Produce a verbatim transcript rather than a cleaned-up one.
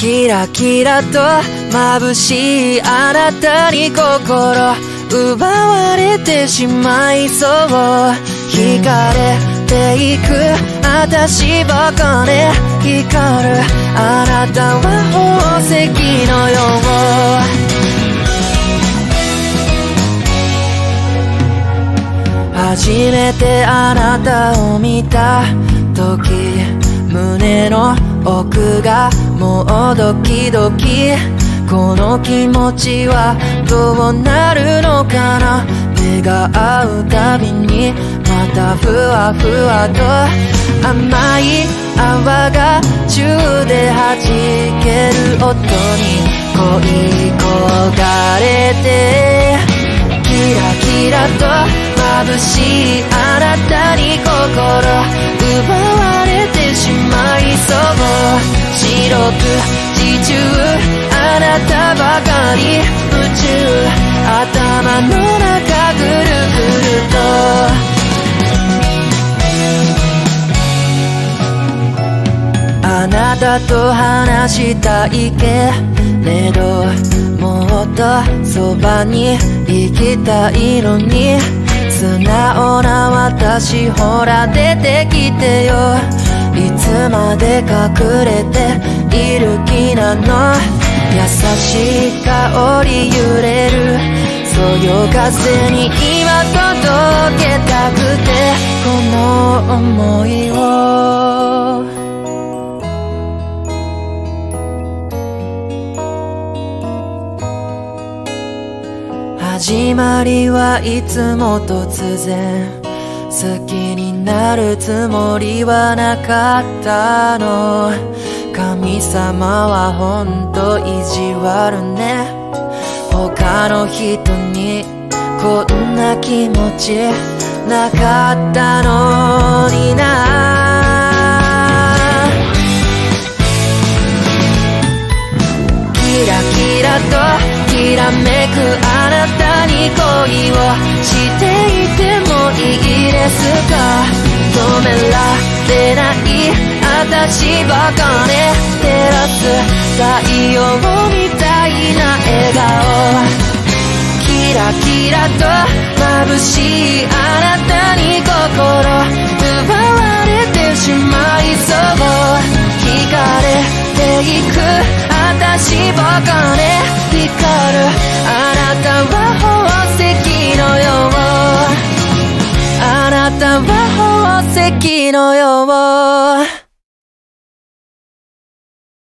キラキラと眩しいあなたに心奪われてしまいそう。惹かれていく私ばかね光るあなたは宝石のよう。初めてあなたを見た時胸の奥がもうドキドキ。この気持ちはどうなるのかな。目が合うたびにまたふわふわと甘い泡が宙で弾ける音に恋焦がれて。キラキラと眩しいあなたに心奪われてしまいそう。白く自重あなたばかり夢中。頭の中ぐるぐるとあなたと話したいけれどもっとそばに行きたいのに。素直な私ほら出てきてよ。いつまで隠れている気なの。優しい香り揺れるそよ風に今届けたくてこの想いを。始まりはいつも突然好きになるつもりはなかったの。神様はほんと意地悪ね。他の人にこんな気持ちなかったのにな。キラキラときらめくあなたに恋をしていてもいいですか。止められない私ばかね照らす太陽みたいな笑顔。キラキラと眩しいあなたに心奪われてしまいそう。惹かれていく私ばかね光るあなたは宝石のよう。あなたは宝石のよう。